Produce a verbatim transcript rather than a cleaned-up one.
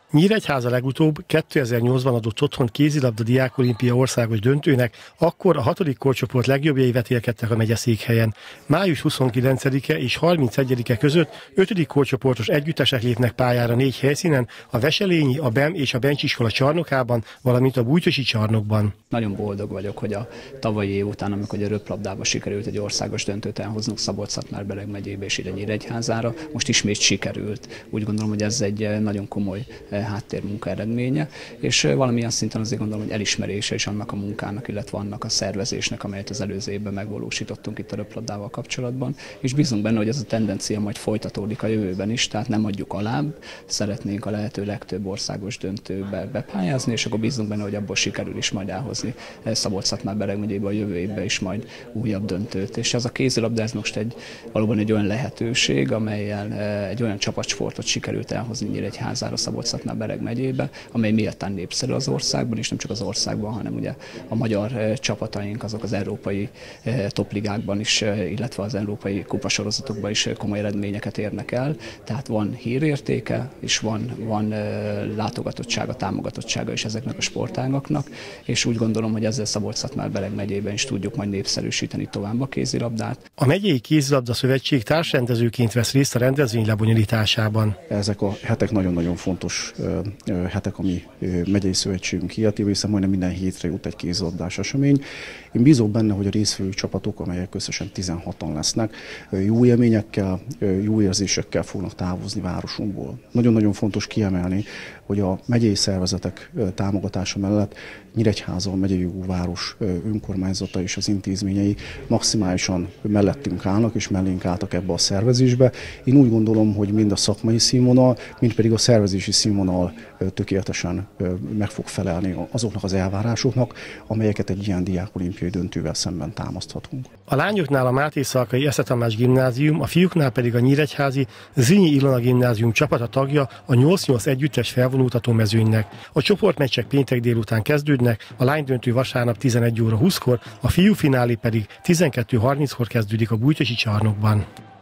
Nyíregyháza legutóbb kétezer-nyolcban adott otthont kézilabda diákolimpia országos döntőnek, akkor a hatodik korcsoport legjobbjai vetélkedtek a megyeszékhelyen. május huszonkilencedike és harmincegyedike között ötödik korcsoportos együttesek lépnek pályára négy helyszínen, a Veselényi, a BEM és a Bencsiskola csarnokában, valamint a Bújtosi csarnokban. Nagyon boldog vagyok, hogy a tavalyi év után, amikor a röplabdába sikerült egy országos döntőt elhoznunk Szabolcs-Szatmár-Bereg megyébe és ide Nyíregyházára, most ismét sikerült. Úgy gondolom, hogy ez egy nagyon komoly háttérmunka eredménye, és valamilyen szinten azért gondolom, hogy elismerése is annak a munkának, illetve annak a szervezésnek, amelyet az előző évben megvalósítottunk itt a röplabdával kapcsolatban, és bízunk benne, hogy ez a tendencia majd folytatódik a jövőben is, tehát nem adjuk alább, szeretnénk a lehető legtöbb országos döntőbe bepályázni, és akkor bízunk benne, hogy abból sikerül is majd elhozni Szabolcs-Szatmár-Bereg megyébe a jövő évben is majd újabb döntőt. És ez a kézilabda, ez most egy, valóban egy olyan lehetőség, amellyel egy olyan csapatsportot sikerült elhozni Nyíregyházára, Szabolcs-Szatmár-Bereg megyébe, amely méltán népszerű az országban, és nem csak az országban, hanem ugye a magyar csapataink azok az európai topligákban is, illetve az európai kupasorozatokban is komoly eredményeket érnek el. Tehát van hírértéke, és van, van látogatottsága, támogatottsága is ezeknek a sportágaknak, és úgy gondolom, hogy ezzel Szabolcs-Szatmár-Bereg megyében is tudjuk majd népszerűsíteni tovább a kézilabdát. A Megyei Kézilabda Szövetség társrendezőként vesz részt a rendezvény lebonyolításában. Ezek a hetek nagyon-nagyon fontos hetek, ami megyei szövetségünk életében, hiszen majdnem minden hétre jut egy kézilabdás esemény. Én bízok benne, hogy a résztvevő csapatok, amelyek összesen tizenhatan lesznek, jó élményekkel, jó érzésekkel fognak távozni városunkból. Nagyon-nagyon fontos kiemelni, hogy a megyei szervezetek támogatása mellett Nyíregyháza, a megyei város önkormányzata és az intézményei maximálisan mellettünk állnak és mellénk álltak ebbe a szervezésbe. Én úgy gondolom, hogy mind a szakmai színvonal, mind pedig a szervezési színvonal tökéletesen meg fog felelni azoknak az elvárásoknak, amelyeket egy ilyen diákolimpiai döntővel szemben támaszthatunk. A lányoknál a Máté Szalkai Esze Tamás gimnázium, a fiúknál pedig a nyíregyházi Zrínyi Ilona gimnázium csapata tagja a nyolc nyolc együttes felvonultató mezőnynek. A csoportmeccsek péntek délután kezdődnek, a lánydöntő vasárnap tizenegy óra húszkor, a fiúfinálé pedig tizenkettő harminckor kezdődik a Bújtosi csarnokban.